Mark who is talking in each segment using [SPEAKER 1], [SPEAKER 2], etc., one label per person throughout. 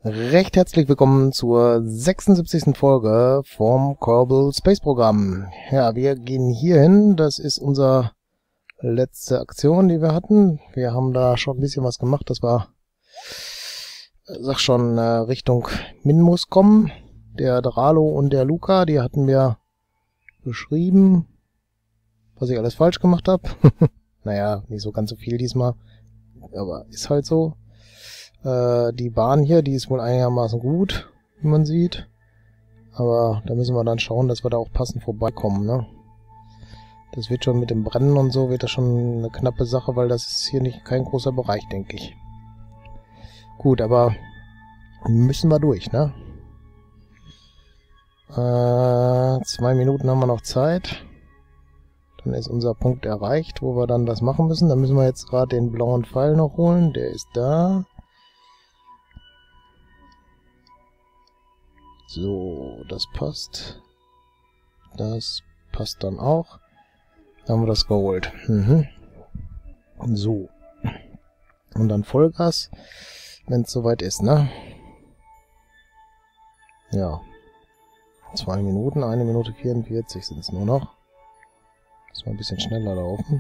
[SPEAKER 1] Recht herzlich willkommen zur 76. Folge vom Kerbal Space Programm. Ja, wir gehen hier hin. Das ist unsere letzte Aktion, die wir hatten. Wir haben da schon ein bisschen was gemacht. Das war, sag schon, Richtung Minmus kommen. Der Dralo und der Luca, die hatten mir beschrieben, was ich alles falsch gemacht habe. Naja, nicht so ganz so viel diesmal, aber ist halt so. Die Bahn hier, die ist wohl einigermaßen gut, wie man sieht. Aber da müssen wir dann schauen, dass wir da auch passend vorbeikommen, ne? Das wird schon mit dem Brennen und so, wird das schon eine knappe Sache, weil das ist hier nicht kein großer Bereich, denke ich. Gut, aber müssen wir durch, ne? 2 Minuten haben wir noch Zeit. Dann ist unser Punkt erreicht, wo wir dann das machen müssen. Da müssen wir jetzt gerade den blauen Pfeil noch holen. Der ist da. So, das passt. Das passt dann auch. Dann haben wir das geholt. So. Und dann Vollgas, wenn es soweit ist, ne? Ja. 2 Minuten, 1 Minute 44 sind es nur noch. Müssen wir ein bisschen schneller laufen.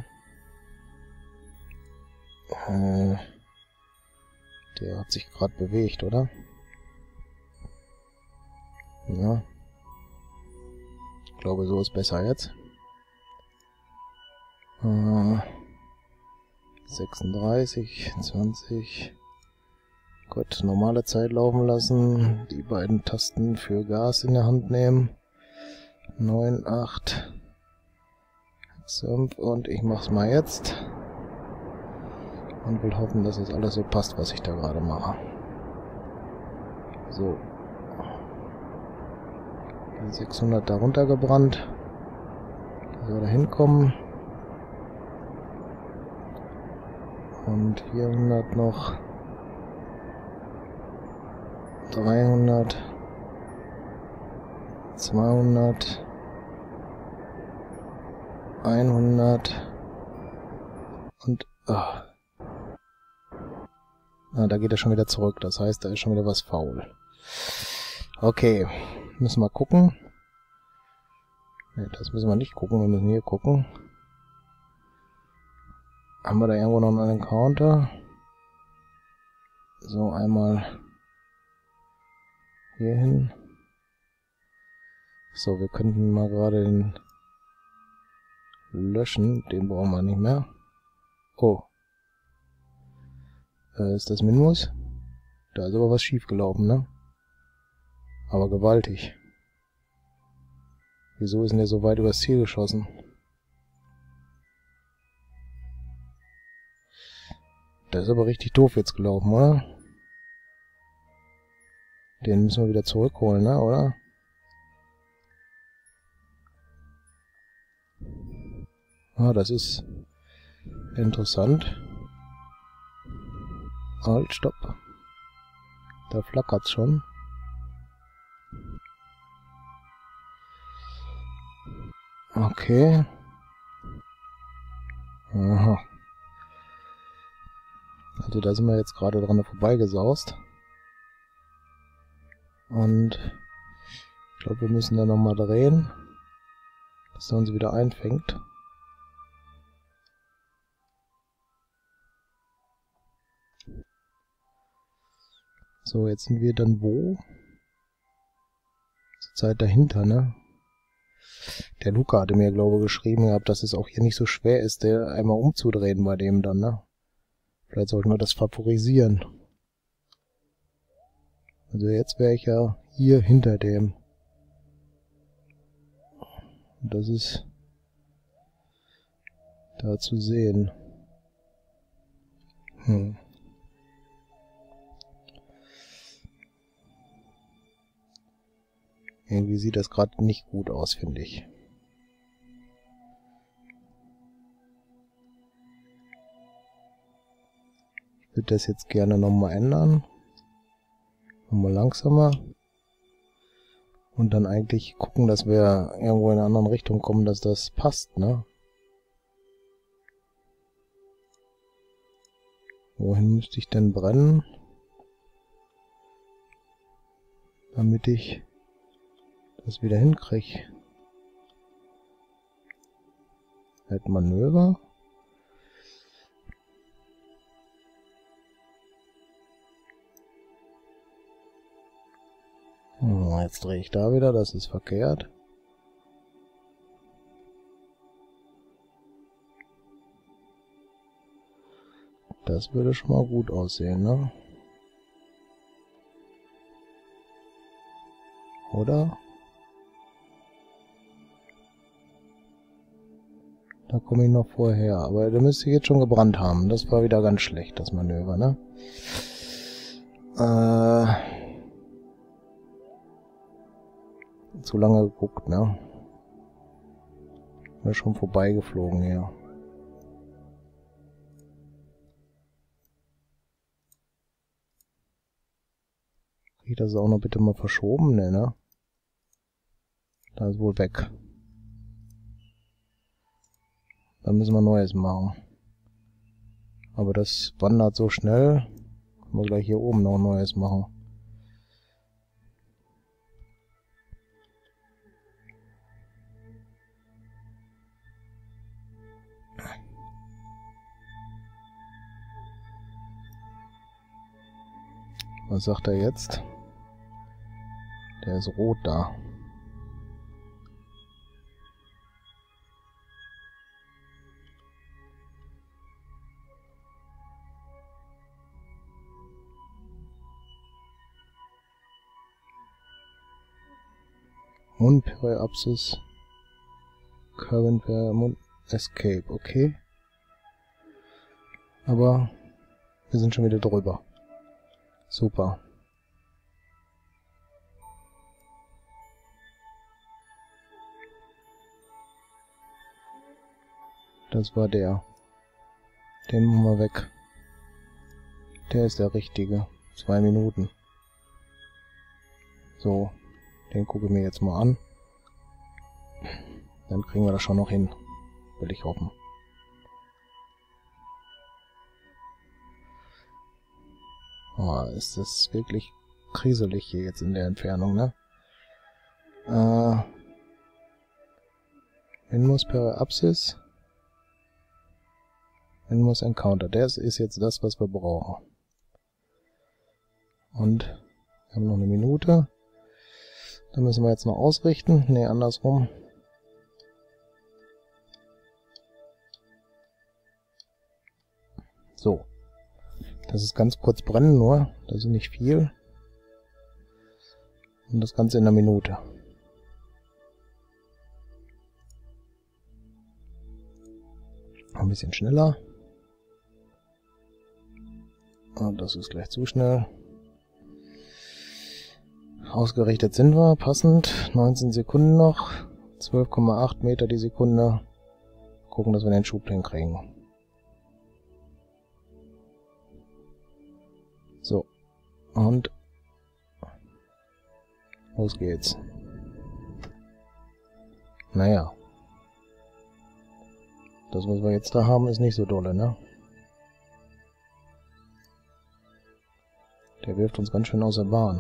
[SPEAKER 1] Der hat sich gerade bewegt, oder? Ja. Ich glaube, so ist besser jetzt. 36, 20. Gut, normale Zeit laufen lassen. Die beiden Tasten für Gas in der Hand nehmen. 9, 8, 5 und ich mach's mal jetzt. Und will hoffen, dass es alles so passt, was ich da gerade mache. So. 600 da runtergebrannt. Da soll er hinkommen. Und 400 noch. 300. 200. 100. Und... Ah, da geht er schon wieder zurück. Das heißt, da ist schon wieder was faul. Okay. Müssen wir gucken. Ne, das müssen wir nicht gucken. Wir müssen hier gucken. Haben wir da irgendwo noch einen Counter? So, einmal hier hin. So, wir könnten mal gerade den löschen. Den brauchen wir nicht mehr. Oh. Ist das Minmus? Da ist aber was schief gelaufen, ne? Aber gewaltig. Wieso ist denn der so weit übers Ziel geschossen? Der ist aber richtig doof jetzt gelaufen, oder? Den müssen wir wieder zurückholen, ne, oder? Ah, das ist interessant. Halt, stopp. Da flackert's schon. Okay. Aha. Also da sind wir jetzt gerade dran vorbeigesaust. Und ich glaube, wir müssen da nochmal drehen, dass er uns wieder einfängt. So, jetzt sind wir dann wo? Zurzeit dahinter, ne? Der Luca hatte mir, glaube ich, geschrieben gehabt, dass es auch hier nicht so schwer ist, der einmal umzudrehen bei dem dann, ne? Vielleicht sollten wir das favorisieren. Also jetzt wäre ich ja hier hinter dem. Und das ist da zu sehen. Irgendwie sieht das gerade nicht gut aus, finde ich. Ich würde das jetzt gerne nochmal ändern. Nochmal langsamer. Und dann eigentlich gucken, dass wir irgendwo in einer anderen Richtung kommen, dass das passt, ne? Wohin müsste ich denn brennen? damit ich das wieder hinkriege. Halt Manöver. Jetzt drehe ich da wieder, das ist verkehrt. Das würde schon mal gut aussehen, ne? Oder? Da komme ich noch vorher, aber der müsste jetzt schon gebrannt haben. Das war wieder ganz schlecht, das Manöver, ne? Zu lange geguckt, ne? Bin schon vorbeigeflogen hier. Krieg ich das auch noch bitte mal verschoben, ne? Da ist wohl weg. Dann müssen wir Neues machen. Aber das wandert so schnell. Können wir gleich hier oben noch Neues machen. Was sagt er jetzt? Der ist rot da. Mund Periapsis. Current per Mund Escape, okay. Aber wir sind schon wieder drüber. Super. Das war der. Den machen wir weg. Der ist der richtige. 2 Minuten. So. Den gucke ich mir jetzt mal an. Dann kriegen wir das schon noch hin. Will ich hoffen. Oh, ist das wirklich kriselig hier jetzt in der Entfernung, ne? Inmus Periapsis. Inmus Encounter. Das ist jetzt das, was wir brauchen. Und wir haben noch eine Minute. Da müssen wir jetzt noch ausrichten. Ne, andersrum. So. Das ist ganz kurz brennen nur. Das ist nicht viel. Und das Ganze in einer Minute. Ein bisschen schneller. Und das ist gleich zu schnell. Ausgerichtet sind wir. Passend. 19 Sekunden noch. 12,8 Meter die Sekunde. Gucken, dass wir den Schub hinkriegen. So. Und los geht's. Naja. Das, was wir jetzt da haben, ist nicht so dolle, ne? Der wirft uns ganz schön aus der Bahn.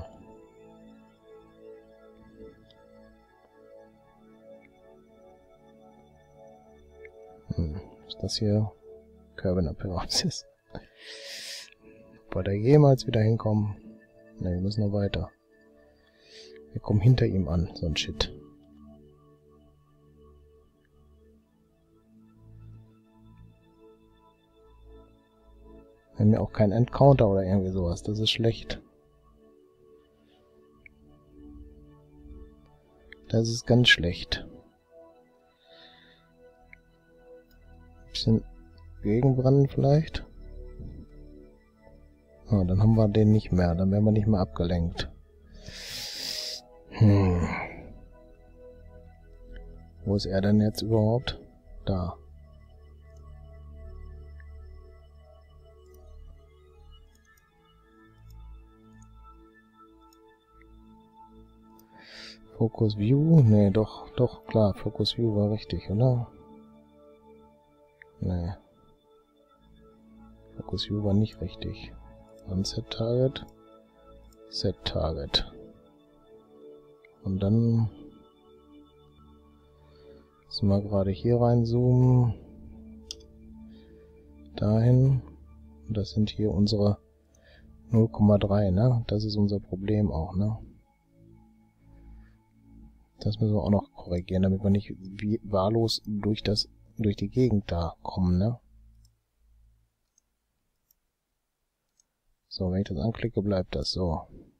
[SPEAKER 1] Ist das hier Curvin Periapsis? Ob wir da jemals wieder hinkommen? Ne, wir müssen noch weiter. Wir kommen hinter ihm an, so ein Shit. Wir haben ja auch keinen Encounter oder irgendwie sowas. Das ist schlecht. Das ist ganz schlecht. Ein bisschen gegenbrennen vielleicht. Ah, dann haben wir den nicht mehr. Dann werden wir nicht mehr abgelenkt. Wo ist er denn jetzt überhaupt? Da. Focus View? Ne, doch, klar. Focus View war richtig, oder? Ne. Focus View war nicht richtig. Set Target. Set Target. Und dann müssen wir gerade hier reinzoomen. Dahin. Und das sind hier unsere 0,3, ne? Das ist unser Problem auch, ne? Das müssen wir auch noch korrigieren, damit wir nicht wie wahllos durch die Gegend da kommen, ne? So, wenn ich das anklicke, bleibt das so.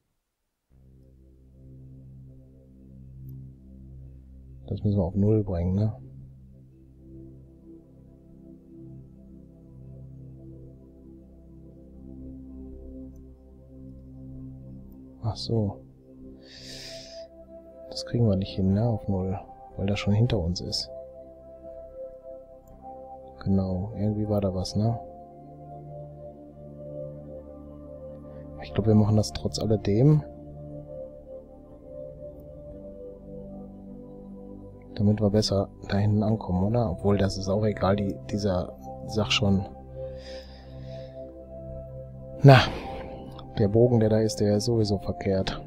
[SPEAKER 1] Das müssen wir auf 0 bringen, ne? Ach so. Das kriegen wir nicht hin, ne? Auf 0. Weil das schon hinter uns ist. Genau. Irgendwie war da was, ne? Ich glaube, wir machen das trotz alledem. Damit wir besser da hinten ankommen, oder? Obwohl, das ist auch egal, dieser Sach schon. Na, der Bogen, der da ist, der ist sowieso verkehrt.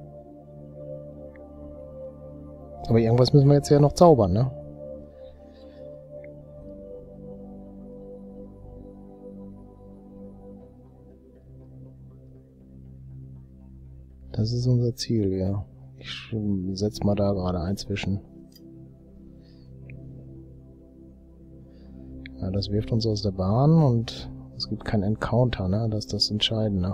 [SPEAKER 1] Aber irgendwas müssen wir jetzt ja noch zaubern, ne? Das ist unser Ziel, ja. Ich setze mal da gerade ein zwischen. Ja, das wirft uns aus der Bahn und es gibt kein Encounter, ne? Das ist das Entscheidende.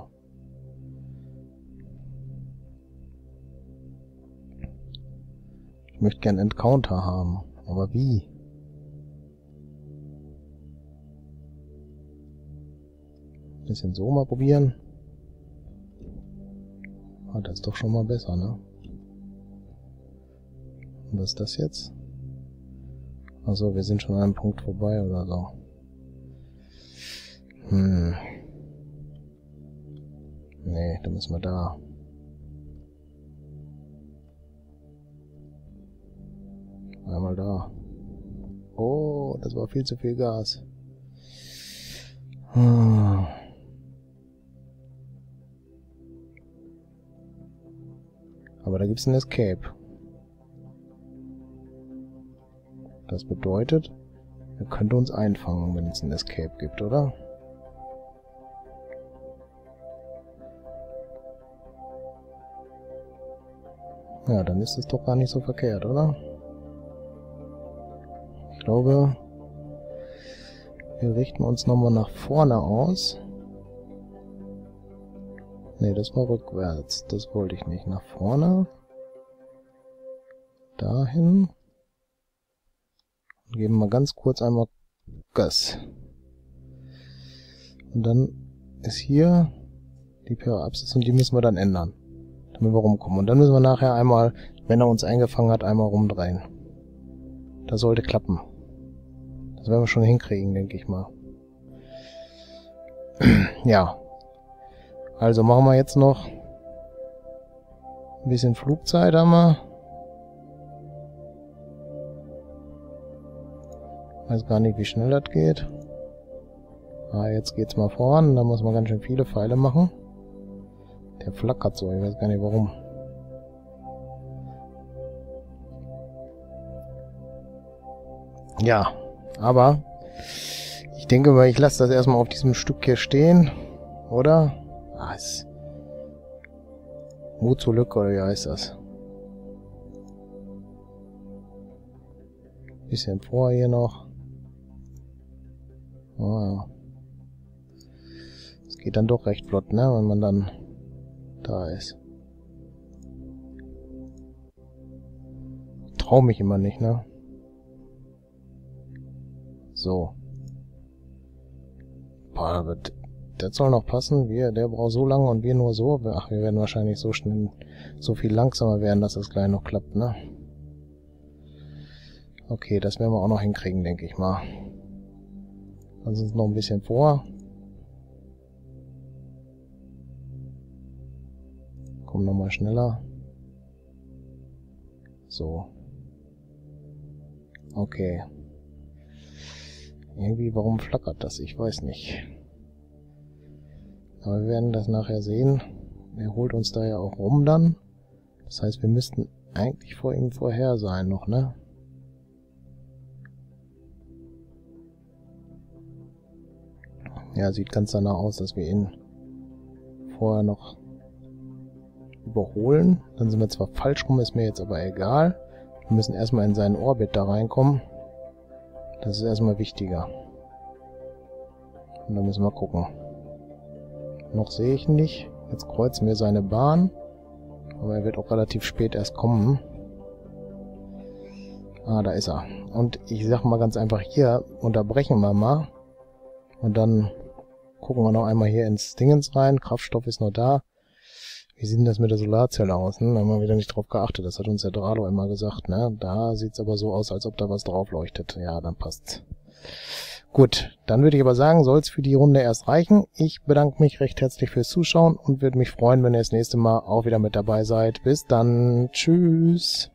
[SPEAKER 1] Ich möchte gern Encounter haben, aber wie? Ein bisschen so mal probieren. Ah, das ist doch schon mal besser, ne? Und was ist das jetzt? Also, wir sind schon an einem Punkt vorbei oder so. Nee, dann müssen wir da. Einmal da. Oh, das war viel zu viel Gas. Aber da gibt's ein Escape. Das bedeutet, er könnte uns einfangen, wenn es ein Escape gibt, oder? Ja, dann ist es doch gar nicht so verkehrt, oder? Ich glaube, wir richten uns nochmal nach vorne aus. Ne, das war rückwärts. Das wollte ich nicht. Nach vorne. Dahin. Und geben mal ganz kurz einmal Gas. Und dann ist hier die Power-Ups und die müssen wir dann ändern, damit wir rumkommen. Und dann müssen wir nachher einmal, wenn er uns eingefangen hat, einmal rumdrehen. Das sollte klappen. Das werden wir schon hinkriegen, denke ich mal. Ja. Also machen wir jetzt noch ein bisschen Flugzeit haben wir. Weiß gar nicht, wie schnell das geht. Ah, jetzt geht's mal voran. Da muss man ganz schön viele Pfeile machen. Der flackert so, ich weiß gar nicht warum. Ja, aber ich denke mal, ich lasse das erstmal auf diesem Stück hier stehen, oder? Ah, ist Mut zur Lücke, oder wie heißt das? Bisschen vor hier noch. Oh, ja. Es geht dann doch recht flott, ne, wenn man dann da ist. Ich trau mich immer nicht, ne? So. Boah, das soll noch passen. Der braucht so lange und wir nur so. Ach, wir werden wahrscheinlich so schnell, so viel langsamer werden, dass das gleich noch klappt, ne? Okay, das werden wir auch noch hinkriegen, denke ich mal. Dann sind wir noch ein bisschen vor. Komm nochmal schneller. So. Okay. Irgendwie, warum flackert das? Ich weiß nicht. Aber wir werden das nachher sehen. Er holt uns da ja auch rum dann. Das heißt, wir müssten eigentlich vor ihm vorher sein noch, ne? Ja, sieht ganz danach aus, dass wir ihn vorher noch überholen. Dann sind wir zwar falsch rum, ist mir jetzt aber egal. Wir müssen erstmal in seinen Orbit da reinkommen. Das ist erstmal wichtiger. Und dann müssen wir gucken. Noch sehe ich ihn nicht. Jetzt kreuzen wir seine Bahn. Aber er wird auch relativ spät erst kommen. Ah, da ist er. Und ich sag mal ganz einfach, hier unterbrechen wir mal. Und dann gucken wir noch einmal hier ins Dingens rein. Kraftstoff ist noch da. Wie sieht denn das mit der Solarzelle aus? Da haben wir wieder nicht drauf geachtet. Das hat uns der Dralo immer gesagt, ne? Da sieht's aber so aus, als ob da was drauf leuchtet. Ja, dann passt's. Gut, dann würde ich aber sagen, soll's für die Runde erst reichen. Ich bedanke mich recht herzlich fürs Zuschauen und würde mich freuen, wenn ihr das nächste Mal auch wieder mit dabei seid. Bis dann. Tschüss.